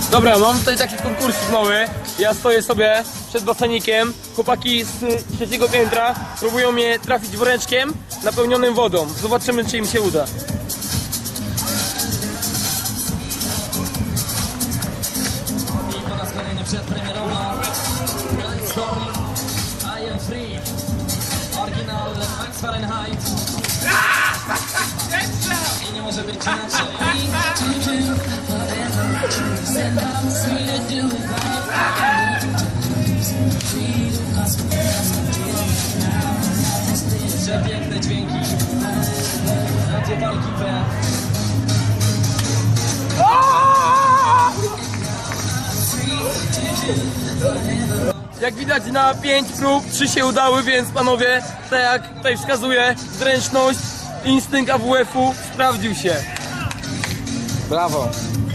Dobra, mam tutaj taki konkursik mały. Ja stoję sobie przed basenikiem. Chłopaki z trzeciego piętra próbują mnie trafić woreczkiem napełnionym wodą. Zobaczymy, czy im się uda. I po raz kolejny przedpremierowa I am free. Oryginał Max Fahrenheit. I nie może być inaczej. Przepiękne dźwięki. Radio Walki P. Jak widać na 5 prób 3 się udały, więc panowie, tak jak tutaj wskazuje, zręczność, instynkt AWF-u sprawdził się. Brawo.